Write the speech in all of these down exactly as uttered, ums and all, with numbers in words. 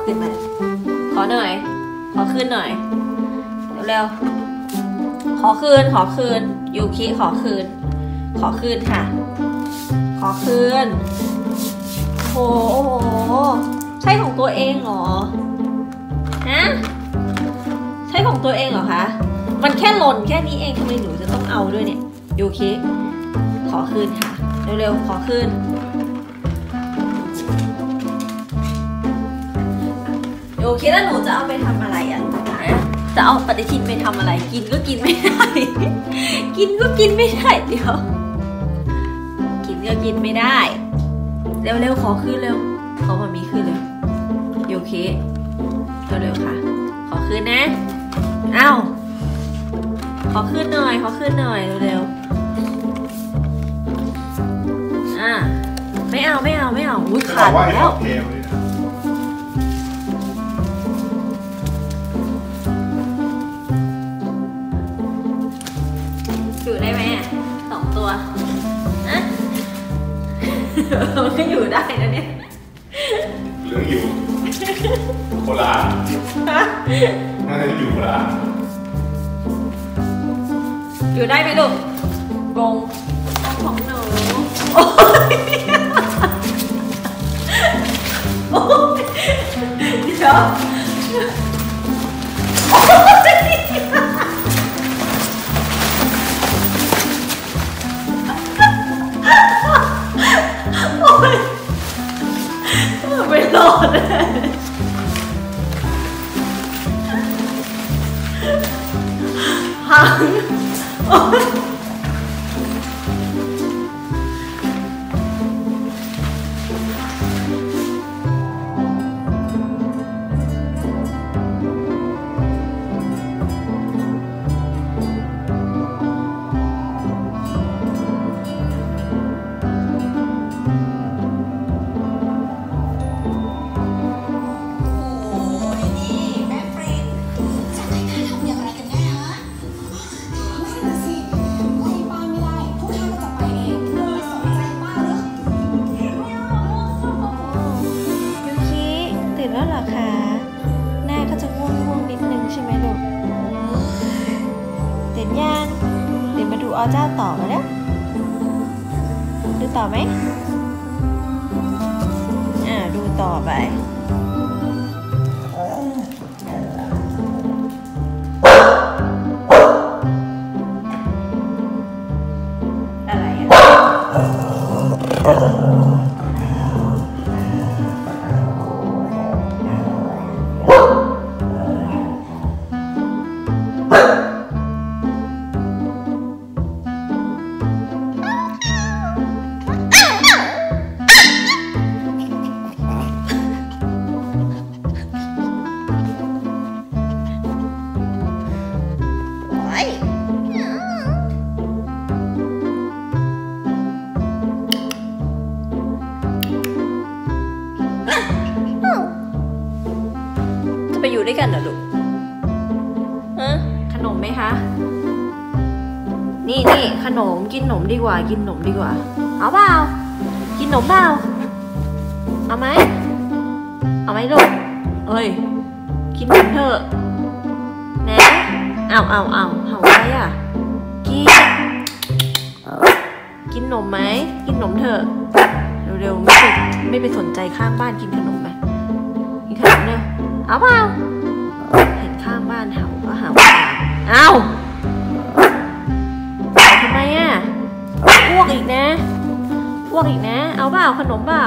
ขึ้นมาขอหน่อยขอคืนหน่อยเร็วๆขอคืนขอคืนยูคิขอคืนขอคืนค่ะขอคืนโอ้โหใช่ของตัวเองเหรอฮะใช่ของตัวเองเหรอคะมันแค่หล่นแค่นี้เองทำไมหนูจะต้องเอาด้วยเนี่ยยูคิขอคืนค่ะเร็วๆขอคืนยูคิแล้วหนูจะเอาไปทำอะไรอ่ะจะเอาปฏิทินไปทำอะไรกินก็กินไม่ได้กินก็กินไม่ได้เดี๋ยวกินก็กินไม่ได้เร็วๆขอคืนเร็วขอมามีคืนเร็วโอเคเร็วๆค่ะขอคืนนะอ้าวขอคืนหน่อยขอคืนหน่อยเร็วๆอ่าไม่เอาไม่เอาไม่เอาอุ้ยขาดแล้วอยู่ได้ไหมสองตัวอะมันก็อยู่ได้นะเนี่ยเหลืองอยู่โคราชน่าจะอยู่โคราชอยู่ได้ไหมลูกกงของหนูโอ้ยเดี๋ยวไม่รอดเลยพังเอาเจ้าต่อมาแล้วดูต่อไหมอ่าดูต่อไปอะไรอ่ะไปอยู่ด้วยกันเหรอลูกฮะขนมไหมคะนี่นี่ขนมกินขนมดีกว่ากินขนมดีกว่าเอาเปล่ากินขนมเปล่าเอาไหมเอาไหมลูกเอ้ยกินขนมเถอะนะเอาเอาเอาเอาอะไรอ่ะกินกินขนมไหมกินขนมเถอะเร็วๆไม่ไปไม่ไปสนใจข้างบ้านกินขนมไหมกินขนมเนอะเอาเปล่าเห็นข้างบ้านเห่าก็เห่าเอาทำไมอ่ะอ้วกอีกนะอ้วกอีกนะเอาเปล่าขนมเปล่า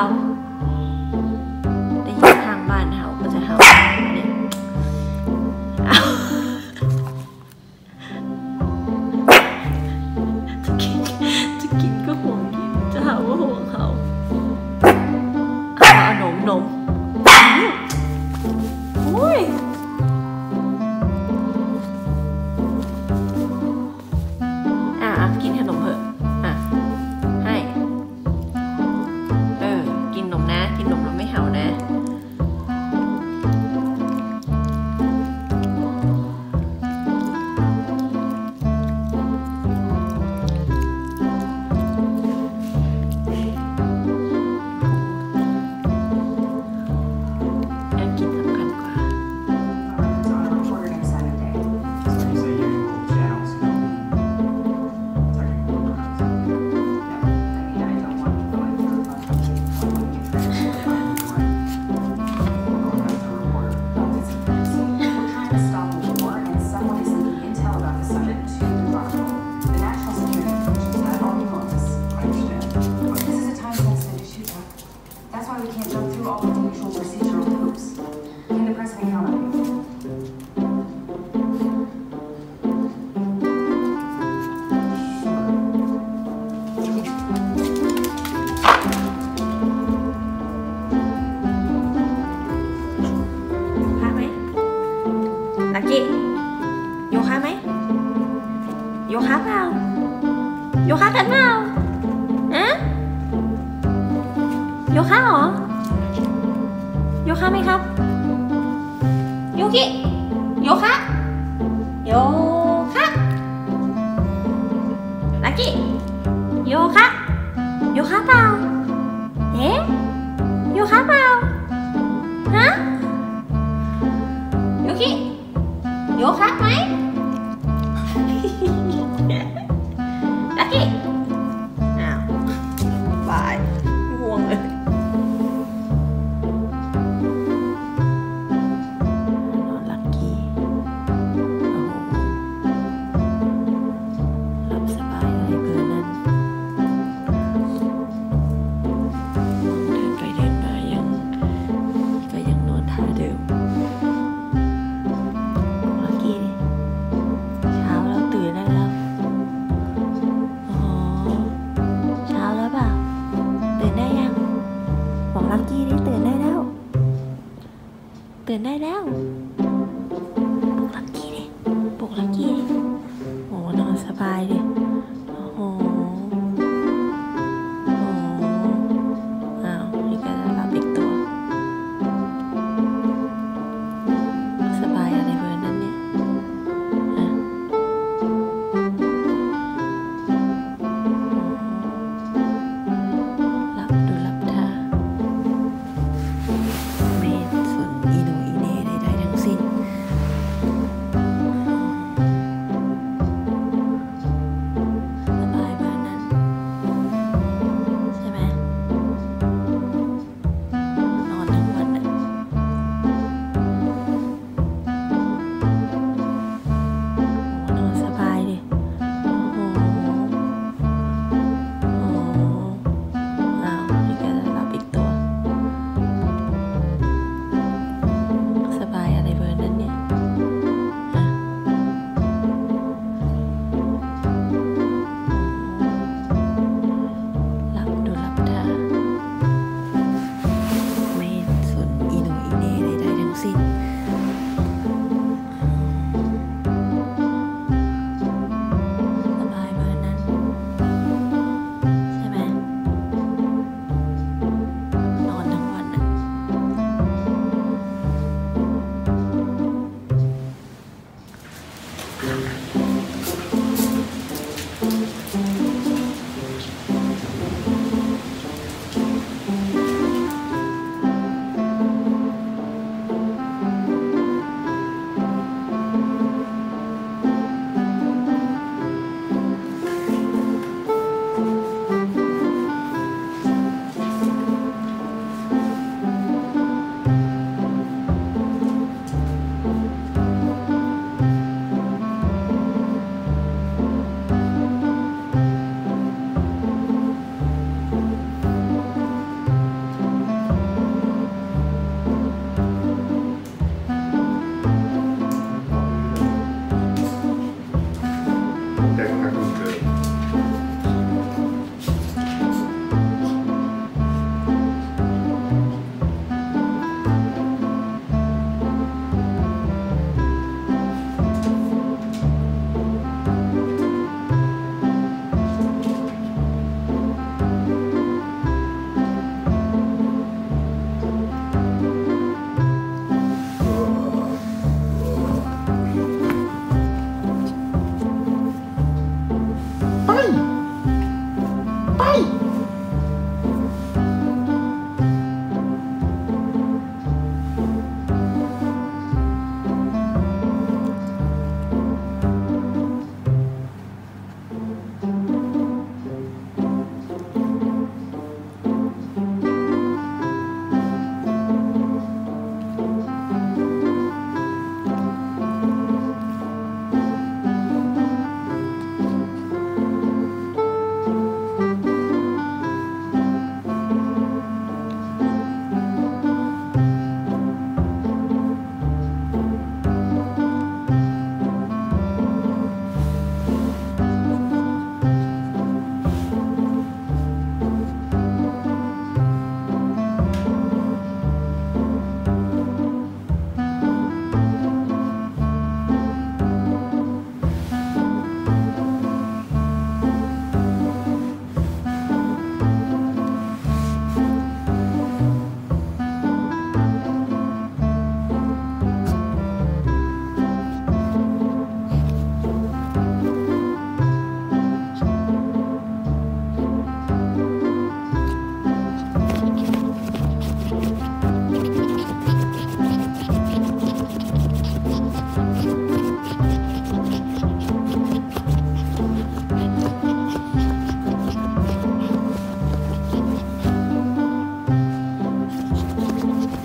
ได้ยินข้างบ้านเห่าก็จะเห่าเนี่ยเอาจะกินจะกินก็ห่วงกินจะเห่าก็ห่วงเห่าเอาเอานมนมอุ้ยอ่ะกินขนมเถอะอ่ะให้เออกินนมนะกินนมแล้วไม่เห่านะ That's why we can't jump through all of the usual procedural hoops. Can the president count on you? ลักกี้โยคะไหมโยคะเปล่าโยคะกันเปล่าอะโยคะเหรอโยคะไหมครับโยกิโยคะโยคะลักกี้โยคะโยคะเปล่าเอ๊ะโยคะเปล่าฮะโยกิโยคะไหม ลักกี้อ้าวบายง่วงเลยนอนลักกี้โอ้โหหลับสบายอะไรเกินนั้นเดินไปเดินมายังก็ยังนอนท่าเดิมลักกี้เช้าแล้วตื่นได้แล้วโอ้โหเช้าแล้วเปล่าตื่นได้ยังบอกลักกี้ดิตื่นได้แล้วตื่นได้แล้วปลุกลักกี้ดิปลุกลักกี้ดิโอ้นอนสบายดิโอ้โหโอ้อ้าวนี่ก็จะหลับอีกตัวสบายอะไรเบอร์นั้นเนี่ยฮะหลับดูหลับท่าไม่สนอีโนอีเน่ใดๆทั้งสิ้น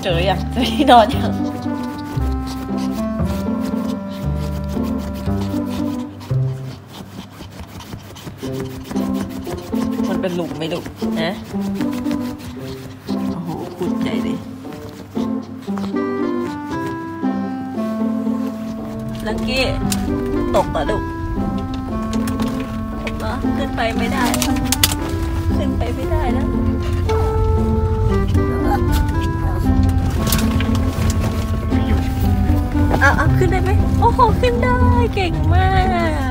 จออย่างเจอที่นอนอย่างมันเป็นหลุมไหมลูกนะโอ้โหขุดใหญ่เลยลักกี้ตกเหรอลูกตกเหรอขึ้นไปไม่ได้ขึ้นไปไม่ได้แล้วเอาเอาขึ้นได้ไหมโอ้โหขึ้นได้เก่งมาก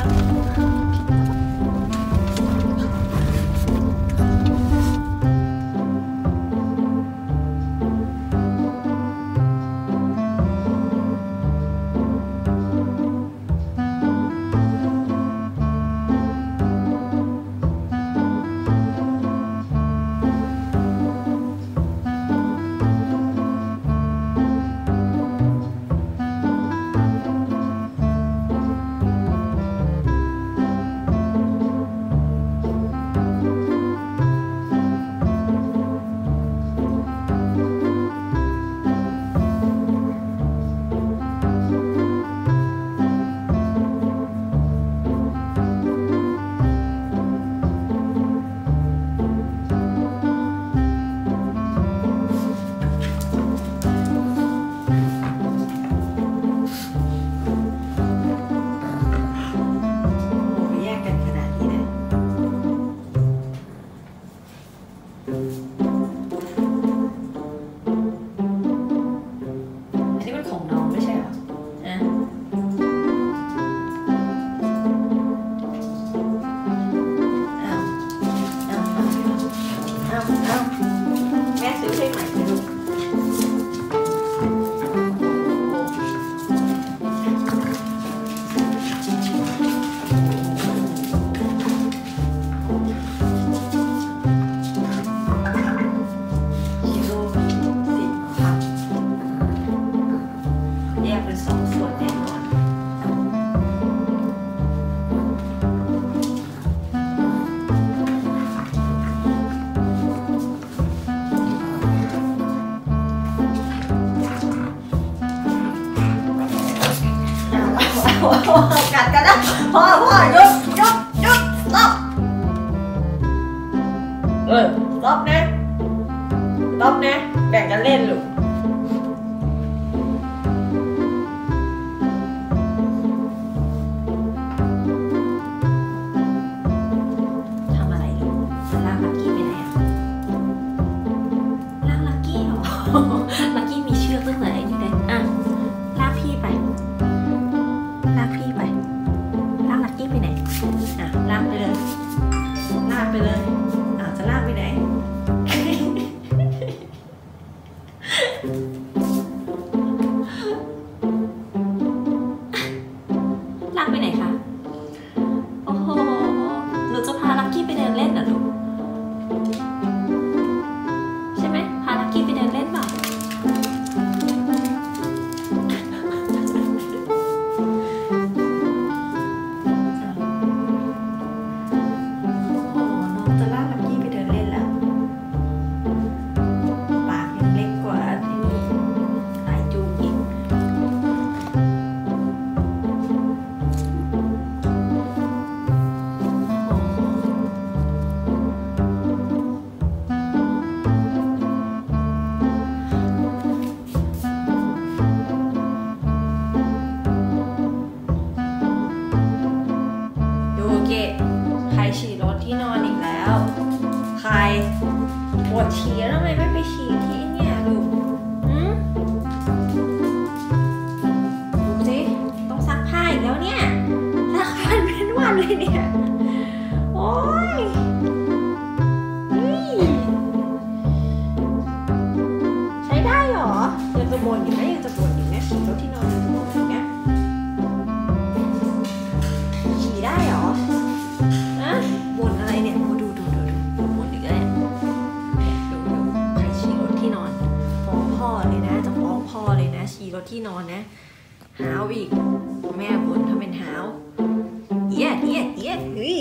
กัดกันนะพ่อพ่อหยุดหยุดหยุด stop เออ stop นะ stop นะแบ่งกันเล่นลูกทำอะไรลูกจะลากลักกี้ไปไหนอะลากลักกี้เหรอ ลักกี้มีเชือกตั้งแต่ไอ้นี่เลยอ่ะลากพี่ไปลากพี่ไปลากลักกี้ไปไหนอ่ะลากไปเลยลากไปเลยอ่ะจะลากไปไหน ลากไปไหนคะโอ้โหหนูจะพาลักกี้ไปเดินเล่นเหรอลูกใช่ไหมพาลักกี้ไปเดินเล่นเปล่าจะลากลักกี้ไปเดินเล่นแล้วปากยังเล็กกว่าที่นี่ลายจูงอีกดูเกะใครฉี่รถที่นอนอีกแล้วใครปวดฉี่แล้วทำไมไม่ไปฉี่ที่เนี่ยลูกหืมดูสิต้องซักผ้าอีกแล้วเนี่ยซักวันเป็นวันเลยเนี่ยโอ๊ยใช้ได้เหรอยังจะบ่นอยู่นะยังจะบ่นอยู่นะฉี่รถที่นอนยังจะบ่นอยู่นะฉี่ได้เหรอนะบ่นอะไรเนี่ยดูดูดูดูดูบ่นอีกแล้วเนี่ยดูดูใครฉี่รถที่นอนฟ้องพ่อเลยนะจะฟ้องพ่อเลยนะฉี่รถที่นอนนะหาวอีกแม่บ่นทำเป็นหาวเอี้ยเอี้ยเอี้ยเฮ้ย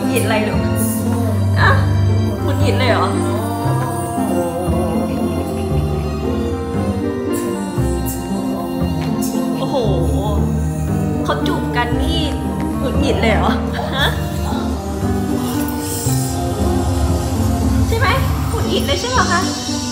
หงิดอะไรหรออะหงุดหงิดเลยเหรอโอ้โหเขาจูบกันนี่หงุดหงิดเลยเหรอฮะใช่ไหมหงุดหงิดเลยใช่ไหมคะ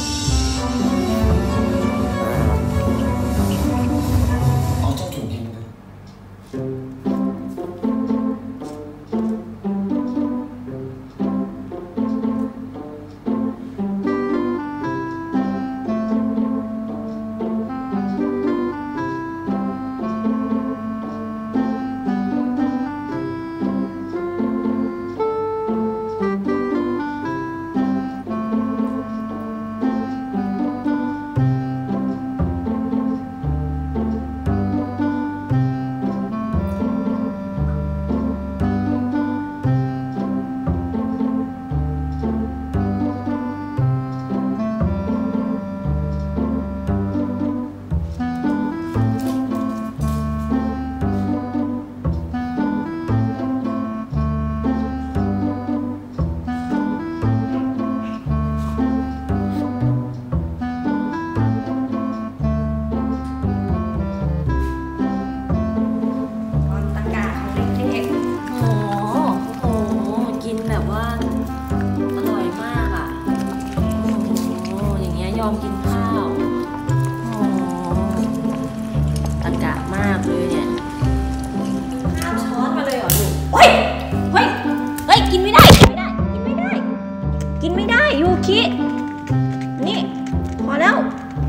กินข้าวโอ้ตะกะมากเลยเนี่ยน้ำช้อนมาเลยเหรอลูกเฮ้ยเฮ้ยเฮ้ยกินไม่ได้กินไม่ได้กินไม่ได้กินไม่ได้ยูคินี่พอแล้ว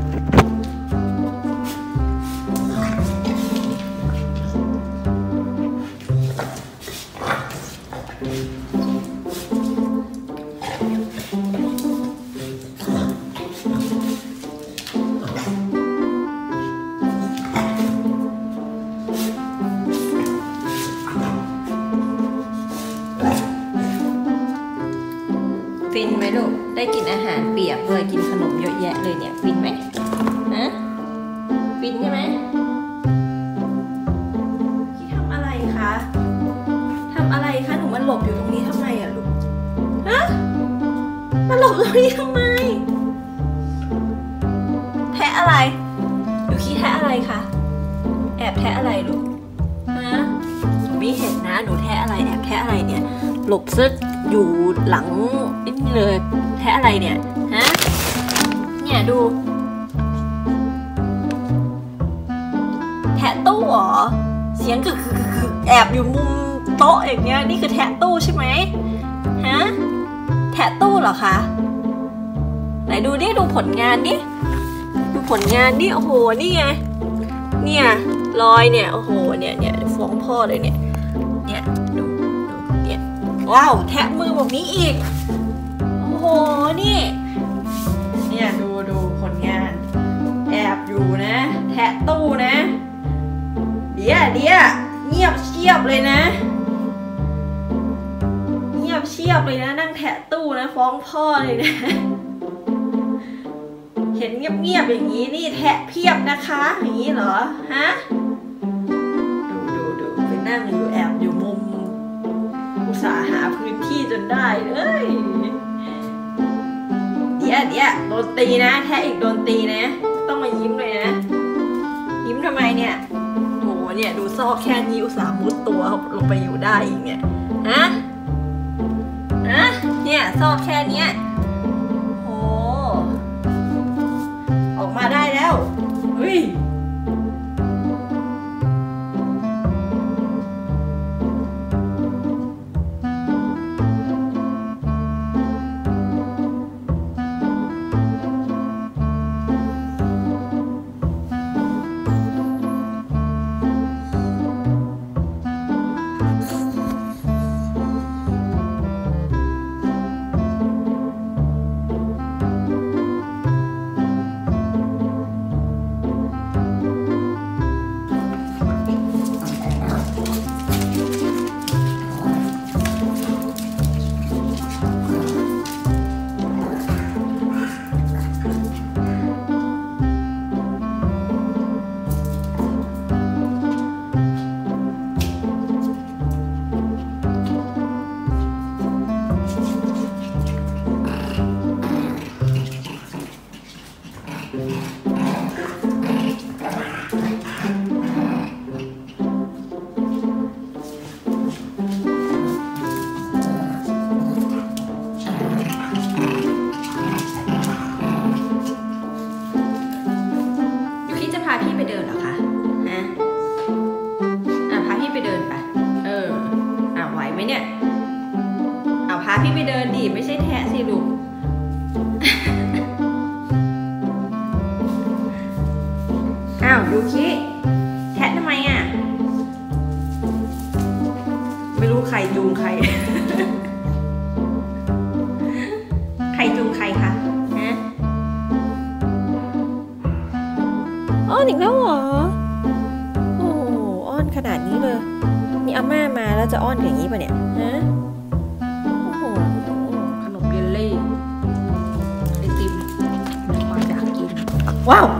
ฟินไหมลูกได้กินอาหารเปียกเลยกินขนมเยอะแยะเลยเนี่ยฟินไหมฮะฟินใช่ไหมพี่ทำอะไรคะทำอะไรคะหนูมาหลบอยู่ตรงนี้ทำไมอะลูกฮะมาหลบตรงนี้ทำไมแทะอะไรยูคิแทะอะไรคะแอบแทะอะไรลูกฮะหนูไม่เห็นนะหนูแทะอะไรแอบแทะอะไรเนี่ยหลบซึกอยู่หลังนี่เลยแทะอะไรเนี่ยฮะเนี่ยดูแทะตู้เหรอเสียงกึกกึกแอบอยู่มุมโต๊ะอย่างเงี้ยนี่คือแทะตู้ใช่ไหมฮะแทะตู้เหรอคะไหนดูดิดูผลงานดิดูผลงานดิโอ้โหนี่ไงเนี่ยรอยเนี่ยโอ้โหเนี่ยเนี่ยฟ้องพ่อเลยเนี่ยเนี่ยดูดูเนี่ยว้าวแทะมือแบบนี้อีกโอ้โหนี่เนี่ยดูดูผลงานแอบอยู่นะแทะตู้นะเดี๋ยวเดี๋ยวเงียบเชียบเลยนะเงียบเชียบเลยนะนั่งแทะตู้นะฟ้องพ่อเลยนะเห็นเงียบๆอย่างนี้นี่แทะเพียบนะคะอย่างนี้เหรอฮะดูดูดูไปนั่งอยู่แอบอยู่มุมอุตส่าห์หาพื้นที่จนได้เลยเดี๋ยวเดี๋ยวโดนตีนะแทะอีกโดนตีนะต้องมายิ้มเลยนะยิ้มทำไมเนี่ยโหเนี่ยดูซอกแค่นี้อุตส่าห์มุดตัวลงไปอยู่ได้อีกเนี่ยฮะฮะเนี่ยซอกแค่เนี้ยโหออกมาได้แล้วเฮ้ยาพี่ไปเดินดิไม่ใช่แทะสิลูก อ้าวยูคิแทะทำไมอ่ะไม่รู้ใครจูงใคร ใครจูงใครคะฮะอ้อนอีกแล้วเหรอโอ้อ้อนขนาดนี้เลยมีอาม่ามาแล้วจะอ้อนอย่างนี้ป่ะเนี่ยฮะโอ้โหขนมเยลลี่ไอติมมีความอยากกินว้าว